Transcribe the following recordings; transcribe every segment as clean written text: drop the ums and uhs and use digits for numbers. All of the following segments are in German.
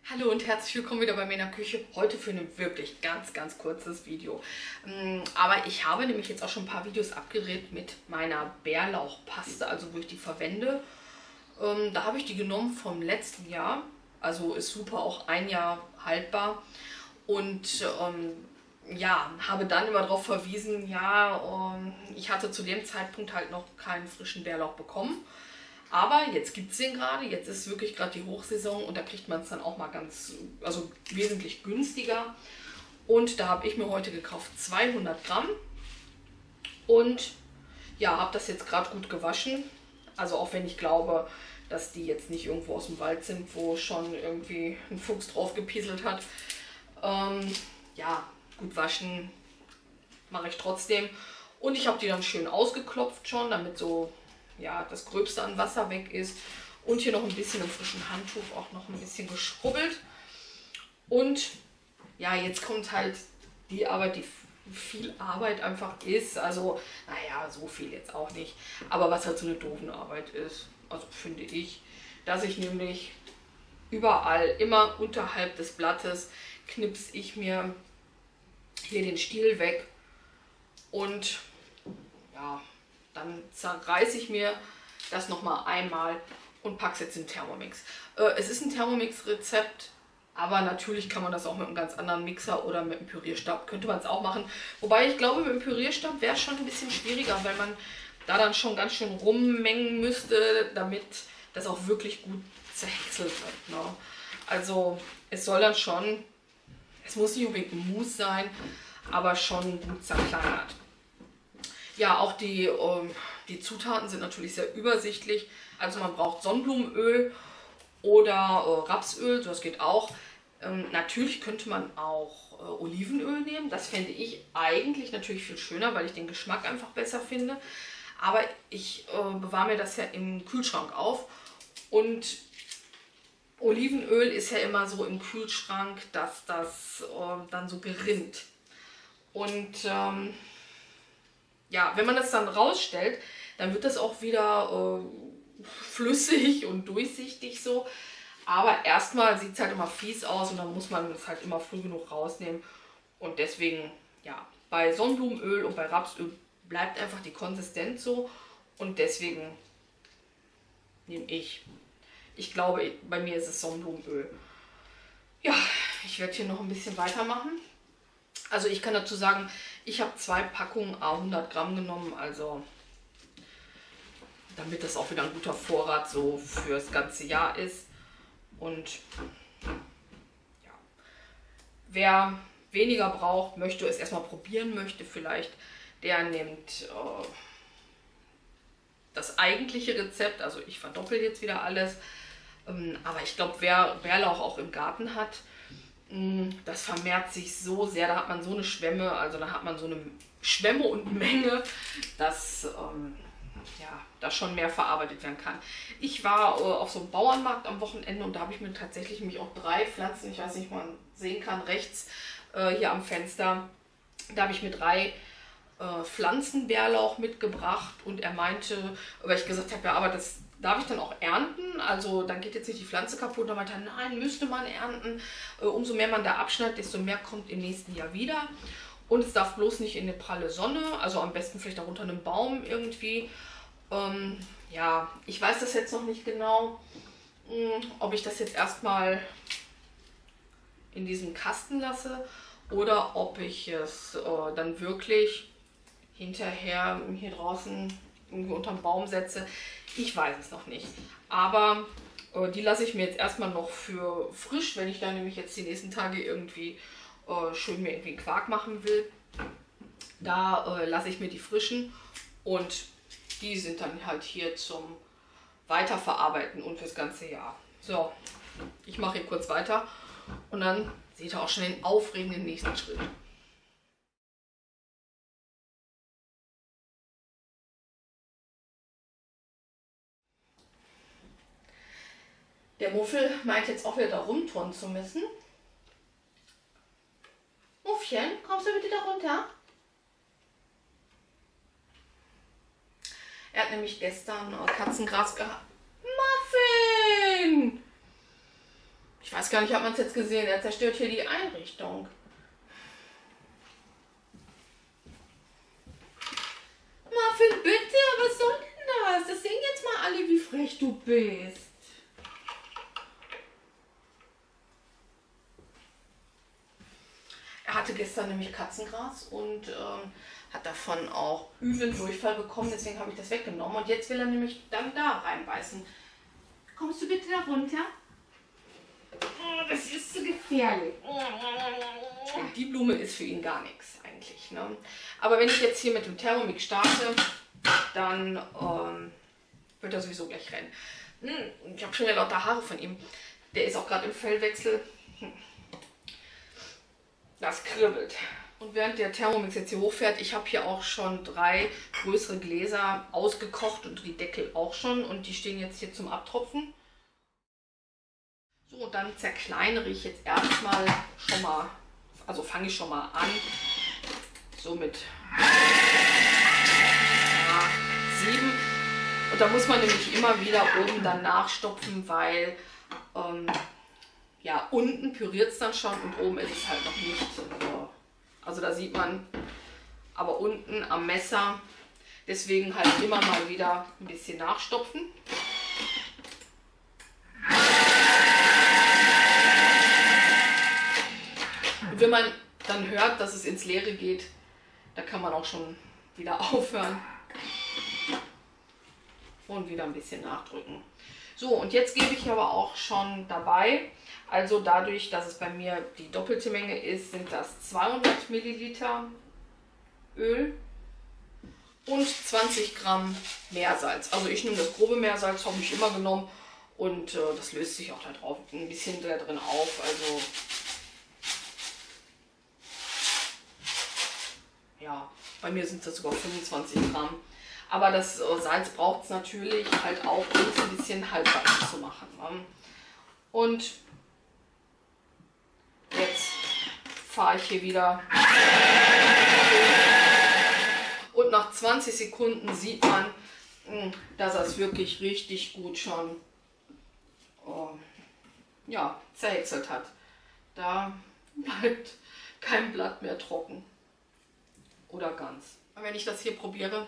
Hallo und herzlich willkommen wieder bei mir in der Küche. Heute für ein wirklich ganz kurzes Video. Aber ich habe nämlich jetzt auch schon ein paar Videos abgedreht mit meiner Bärlauchpaste, also wo ich die verwende. Da habe ich die genommen vom letzten Jahr. Also ist super, auch ein Jahr haltbar. Und ja, habe dann immer darauf verwiesen, ja, ich hatte zu dem Zeitpunkt halt noch keinen frischen Bärlauch bekommen. Aber jetzt gibt es den gerade, jetzt ist wirklich gerade die Hochsaison und da kriegt man es dann auch mal also wesentlich günstiger. Und da habe ich mir heute gekauft 200 Gramm und ja, habe das jetzt gerade gut gewaschen. Also auch wenn ich glaube, dass die jetzt nicht irgendwo aus dem Wald sind, wo schon irgendwie ein Fuchs drauf gepieselt hat. Ja, gut waschen mache ich trotzdem. Und ich habe die dann schön ausgeklopft schon, damit so ja, das Gröbste an Wasser weg ist. Und hier noch ein bisschen im frischen Handtuch auch noch ein bisschen geschrubbelt. Und ja, jetzt kommt halt die Arbeit, die viel Arbeit einfach ist. Also, naja, so viel jetzt auch nicht. Aber was halt so eine doofe Arbeit ist, also finde ich, dass ich nämlich überall, immer unterhalb des Blattes, knipse ich mir hier den Stiel weg und ja, dann zerreiße ich mir das nochmal einmal und packe es jetzt in den Thermomix. Es ist ein Thermomix-Rezept, aber natürlich kann man das auch mit einem ganz anderen Mixer oder mit einem Pürierstab, könnte man es auch machen. Wobei ich glaube, mit dem Pürierstab wäre es schon ein bisschen schwieriger, weil man da dann schon ganz schön rummengen müsste, damit das auch wirklich gut zerhäckselt wird. Ne? Also es soll dann schon, es muss nicht unbedingt ein Mousse sein, aber schon gut zerkleinert. Ja, auch die Zutaten sind natürlich sehr übersichtlich. Also man braucht Sonnenblumenöl oder Rapsöl, das geht auch. Natürlich könnte man auch Olivenöl nehmen. Das fände ich eigentlich natürlich viel schöner, weil ich den Geschmack einfach besser finde. Aber ich bewahre mir das ja im Kühlschrank auf. Und Olivenöl ist ja immer so im Kühlschrank, dass das dann so gerinnt. Und ja, wenn man das dann rausstellt, dann wird das auch wieder flüssig und durchsichtig so. Aber erstmal sieht es halt immer fies aus und dann muss man es halt immer früh genug rausnehmen. Und deswegen, ja, bei Sonnenblumenöl und bei Rapsöl bleibt einfach die Konsistenz so. Und deswegen nehme ich glaube, bei mir ist es Sonnenblumenöl. Ja, ich werde hier noch ein bisschen weitermachen. Also ich kann dazu sagen, ich habe 2 Packungen A100 Gramm genommen, also damit das auch wieder ein guter Vorrat so fürs ganze Jahr ist. Und ja, wer weniger braucht, möchte es erstmal probieren möchte, vielleicht der nimmt das eigentliche Rezept, also ich verdoppel jetzt wieder alles. Aber ich glaube, wer Bärlauch auch im Garten hat, das vermehrt sich so sehr, da hat man so eine Schwemme, also da hat man so eine Schwemme und Menge, dass ja, da schon mehr verarbeitet werden kann. Ich war auf so einem Bauernmarkt am Wochenende und da habe ich mir tatsächlich mich auch 3 Pflanzen, ich weiß nicht, ob man sehen kann, rechts hier am Fenster, da habe ich mir 3 Pflanzenbärlauch mitgebracht und er meinte, weil ich gesagt habe, ja, aber das darf ich dann auch ernten? Also dann geht jetzt nicht die Pflanze kaputt. Und dann meinte er, nein, müsste man ernten. Umso mehr man da abschneidet, desto mehr kommt im nächsten Jahr wieder. Und es darf bloß nicht in eine pralle Sonne, also am besten vielleicht auch unter einem Baum irgendwie. Ja, ich weiß das jetzt noch nicht genau, ob ich das jetzt erstmal in diesem Kasten lasse oder ob ich es dann wirklich hinterher hier draußen irgendwie unterm Baum setze. Ich weiß es noch nicht. Aber die lasse ich mir jetzt erstmal noch für frisch, wenn ich dann nämlich jetzt die nächsten Tage irgendwie schön mir irgendwie Quark machen will. Da lasse ich mir die frischen und die sind dann halt hier zum Weiterverarbeiten und fürs ganze Jahr. So, ich mache hier kurz weiter und dann seht ihr auch schon den aufregenden nächsten Schritt. Der Muffel meint jetzt auch wieder da rumturnen zu müssen. Muffchen, kommst du bitte da runter? Er hat nämlich gestern Katzengras gehabt. Muffin! Ich weiß gar nicht, hat man es jetzt gesehen? Er zerstört hier die Einrichtung. Muffin, bitte, was soll denn das? Das sehen jetzt mal alle, wie frech du bist. Er hatte gestern nämlich Katzengras und hat davon auch üblen Durchfall bekommen, deswegen habe ich das weggenommen. Und jetzt will er nämlich dann da reinbeißen. Kommst du bitte da runter? Oh, das ist zu gefährlich. Die Blume ist für ihn gar nichts eigentlich. Ne? Aber wenn ich jetzt hier mit dem Thermomix starte, dann wird er sowieso gleich rennen. Ich habe schon ja lauter Haare von ihm. Der ist auch gerade im Fellwechsel. Das kribbelt. Und während der Thermomix jetzt hier hochfährt, ich habe hier auch schon 3 größere Gläser ausgekocht und die Deckel auch schon. Und die stehen jetzt hier zum Abtropfen. So, dann zerkleinere ich jetzt erstmal schon mal, also fange ich schon mal an, so mit 7. Und da muss man nämlich immer wieder oben dann nachstopfen, weil ja, unten püriert es dann schon und oben ist es halt noch nicht. Also da sieht man, aber unten am Messer, deswegen halt immer mal wieder ein bisschen nachstopfen. Und wenn man dann hört, dass es ins Leere geht, da kann man auch schon wieder aufhören und wieder ein bisschen nachdrücken. So, und jetzt gebe ich aber auch schon dabei, also dadurch, dass es bei mir die doppelte Menge ist, sind das 200 Milliliter Öl und 20 Gramm Meersalz. Also ich nehme das grobe Meersalz, habe ich immer genommen und das löst sich auch da drauf ein bisschen da drin auf. Also ja, bei mir sind das sogar 25 Gramm. Aber das Salz braucht es natürlich halt auch, um es ein bisschen haltbar zu machen. Und jetzt fahre ich hier wieder. Und nach 20 Sekunden sieht man, dass er es wirklich richtig gut schon ja, zerhäckselt hat. Da bleibt kein Blatt mehr trocken. Oder ganz. Und wenn ich das hier probiere,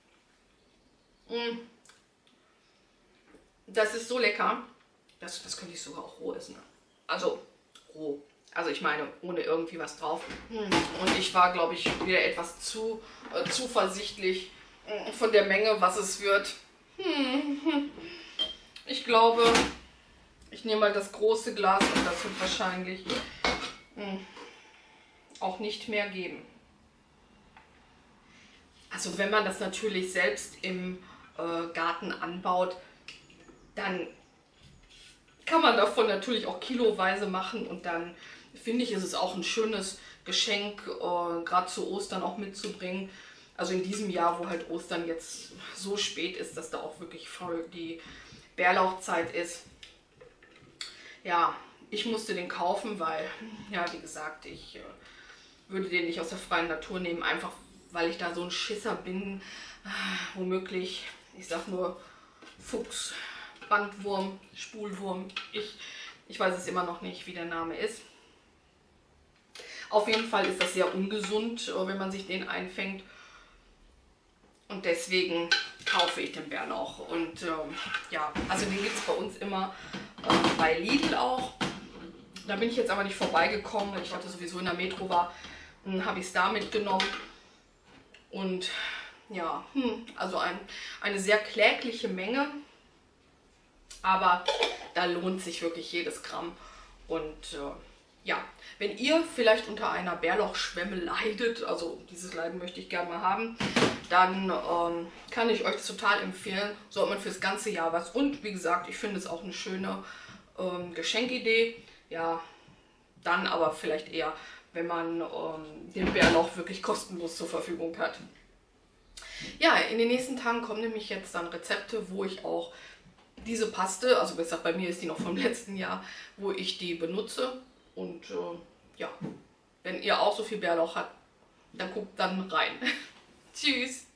das ist so lecker, das könnte ich sogar auch roh essen. Also roh. Also ich meine, ohne irgendwie was drauf. Und ich war, glaube ich, wieder etwas zu zuversichtlich von der Menge, was es wird. Ich glaube, ich nehme mal das große Glas und das wird wahrscheinlich auch nicht mehr geben. Also wenn man das natürlich selbst im Garten anbaut, dann kann man davon natürlich auch kiloweise machen und dann finde ich, ist es auch ein schönes Geschenk, gerade zu Ostern auch mitzubringen. Also in diesem Jahr, wo halt Ostern jetzt so spät ist, dass da auch wirklich voll die Bärlauchzeit ist. Ja, ich musste den kaufen, weil, ja, wie gesagt, ich würde den nicht aus der freien Natur nehmen, einfach weil ich da so ein Schisser bin, womöglich, ich sag nur Fuchs, Bandwurm, Spulwurm, ich weiß es immer noch nicht, wie der Name ist. Auf jeden Fall ist das sehr ungesund, wenn man sich den einfängt. Und deswegen kaufe ich den Bärlauch. Und ja, also den gibt es bei uns immer bei Lidl auch. Da bin ich jetzt aber nicht vorbeigekommen, weil ich hatte sowieso in der Metro war, habe ich es da mitgenommen. Und ja, also eine sehr klägliche Menge. Aber da lohnt sich wirklich jedes Gramm. Und ja, wenn ihr vielleicht unter einer Bärlauchschwemme leidet, also dieses Leiden möchte ich gerne mal haben, dann kann ich euch das total empfehlen. So hat man fürs ganze Jahr was. Und wie gesagt, ich finde es auch eine schöne Geschenkidee. Ja, dann aber vielleicht eher, wenn man den Bärlauch wirklich kostenlos zur Verfügung hat. Ja, in den nächsten Tagen kommen nämlich jetzt dann Rezepte, wo ich auch diese Paste, also besser bei mir ist die noch vom letzten Jahr, wo ich die benutze. Und ja, wenn ihr auch so viel Bärlauch habt, dann guckt dann rein. Tschüss!